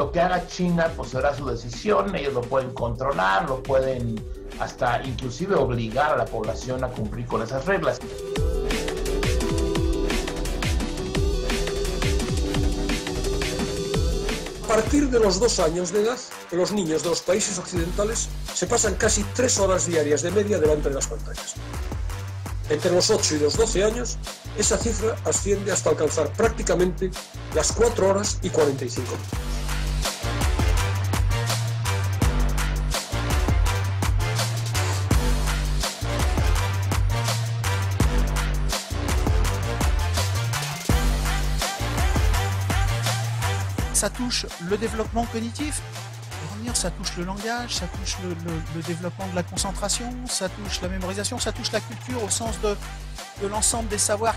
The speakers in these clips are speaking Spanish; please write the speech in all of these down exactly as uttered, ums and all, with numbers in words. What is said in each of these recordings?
lo que haga China pues será su decisión, ellos lo pueden controlar, lo pueden hasta inclusive obligar a la población a cumplir con esas reglas. A partir de los dos años de edad, los niños de los países occidentales se pasan casi tres horas diarias de media delante de las pantallas. Entre los ocho y los doce años, esa cifra asciende hasta alcanzar prácticamente las cuatro horas y cuarenta y cinco minutos. Ça touche le développement cognitif, ça touche le langage, ça touche le, le, le développement de la concentration, ça touche la mémorisation, ça touche la culture au sens de, de l'ensemble des savoirs.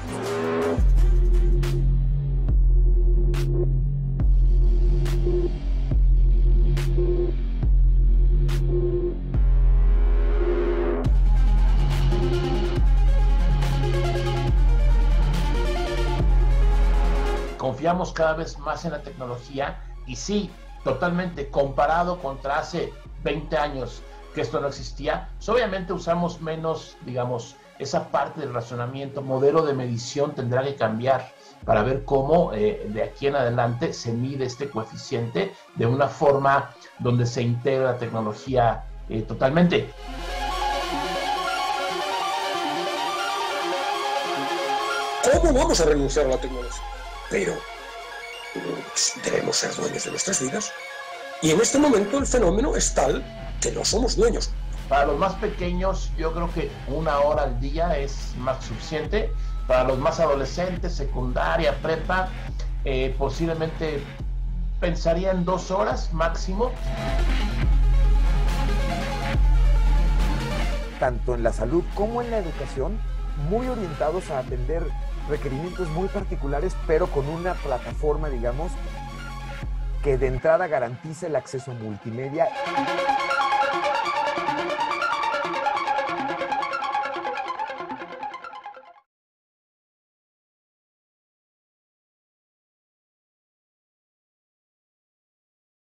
Confiamos cada vez más en la tecnología y sí, totalmente comparado contra hace veinte años que esto no existía, pues obviamente usamos menos, digamos, esa parte del razonamiento, modelo de medición tendrá que cambiar para ver cómo eh, de aquí en adelante se mide este coeficiente de una forma donde se integra la tecnología eh, totalmente. ¿Cómo vamos a renunciar a la tecnología? Pero debemos ser dueños de nuestras vidas. Y en este momento el fenómeno es tal que no somos dueños. Para los más pequeños, yo creo que una hora al día es más suficiente. Para los más adolescentes, secundaria, prepa, eh, posiblemente pensaría en dos horas máximo. Tanto en la salud como en la educación, muy orientados a atender requerimientos muy particulares, pero con una plataforma, digamos, que de entrada garantiza el acceso a multimedia.